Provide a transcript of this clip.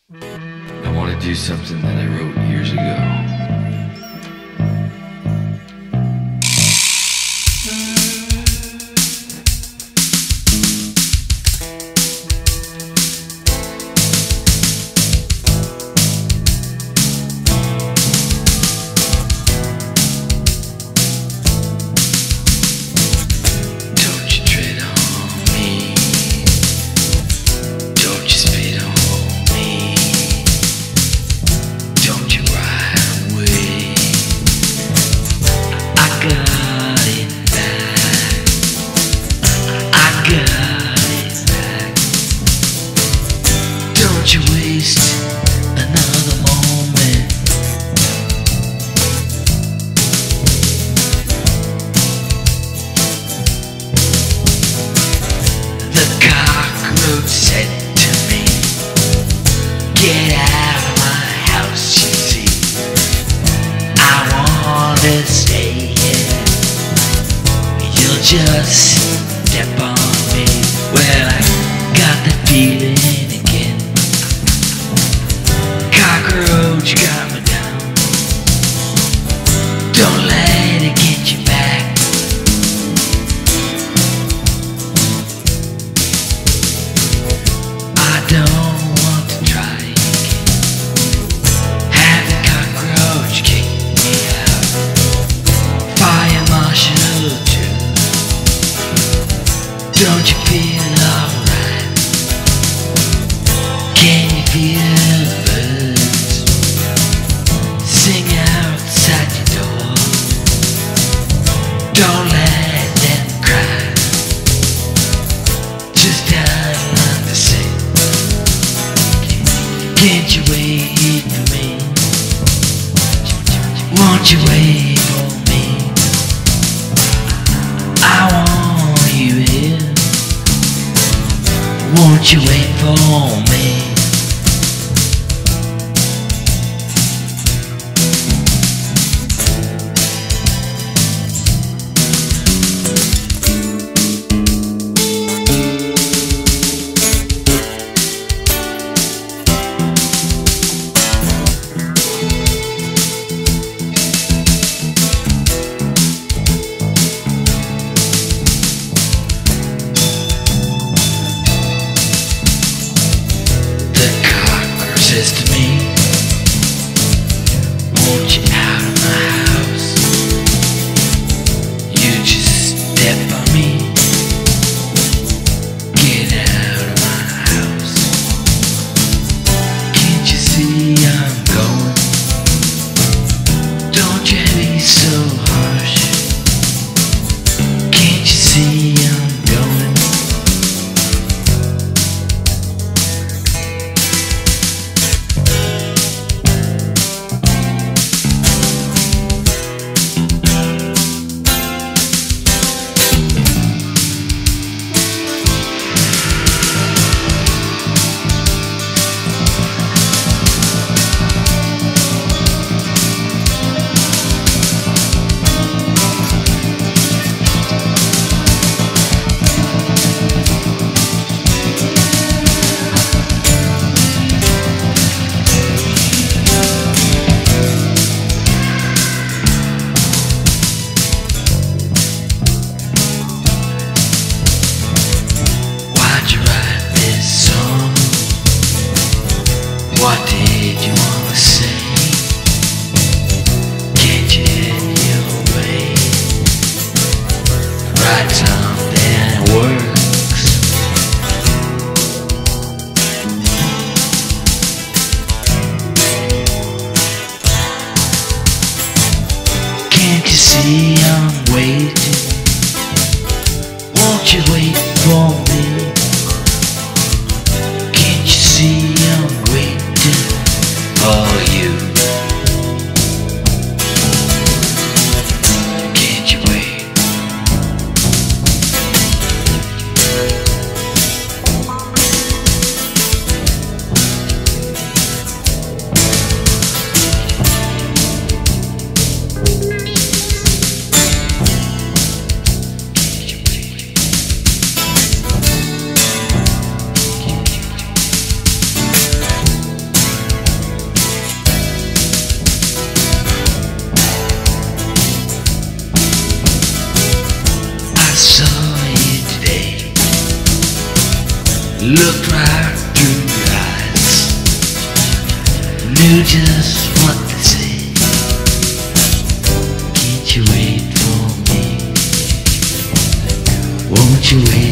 I want to do something that I wrote years ago. Don't you waste another moment. The cockroach said to me, get out of my house, you see. I wanna stay here. You'll just step on me. Well, I got the feeling again. Cockroach got me down. Don't let it get you back. I don't want to try again. Have the cockroach kick me out. Fire marshal too. Don't you feel alright? Can you feel the birds sing outside your door? Don't let them cry. Just have nothing to say. Can't you wait for me? Won't you wait for me? I want you here. Won't you wait for me? Says to me, won't you out of my house? You just step on me. Get out of my house. Can't you see I'm going? Don't you be so harsh. Can't you see I'm going? What did you want to say? Can't you hit your way? Write something that works. Can't you see I'm waiting? Won't you wait for me? Can't you see I'm waiting for you? Can't you wait? looked right through your eyes, knew just what to say. Can't you wait for me? Won't you wait?